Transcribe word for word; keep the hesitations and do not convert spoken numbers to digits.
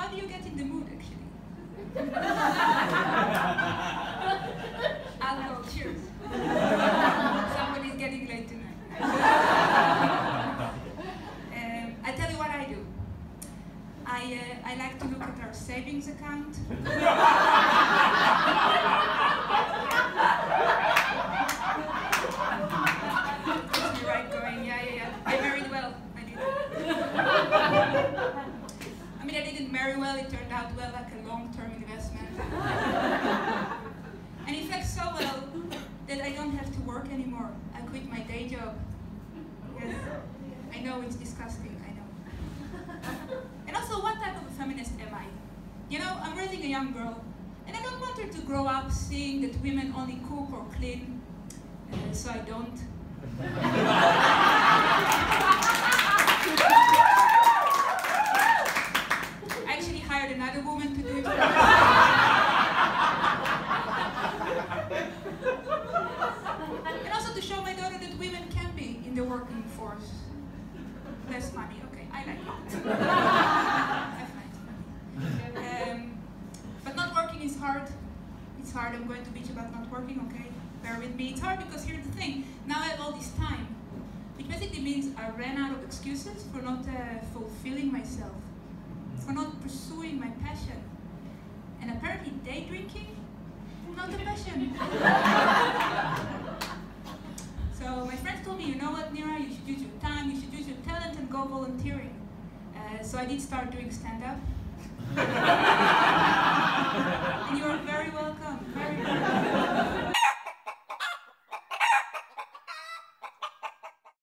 how do you get in the mood, actually? Alcohol, cheers. Somebody's getting late tonight. um, I tell you what I do. I, uh, I like to look at our savings account. Gets me right going, yeah, yeah, yeah. I married well, I did. I mean, I didn't marry well, it turned out well, like a long-term investment. And in fact, so well that I don't have to work anymore. I quit my day job. Yes, I know it's disgusting, I know. And also, what type of a feminist am I? You know, I'm raising a young girl, and I don't want her to grow up seeing that women only cook or clean, uh, so I don't. I actually hired another woman to do it. And also to show my daughter that women can be in the working force. Less money, okay, I like it. I find it funny. Um, but not working is hard. It's hard. I'm going to bitch about not working, okay? Bear with me. It's hard because here's the thing. Now I have all this time, which basically means I ran out of excuses for not uh, fulfilling myself, for not pursuing my passion. And apparently day drinking, not a passion. So my friends told me, you know what, Nira, you should use your time, you should use your talent and go volunteering. Uh, so I did start doing stand-up. And you are very welcome.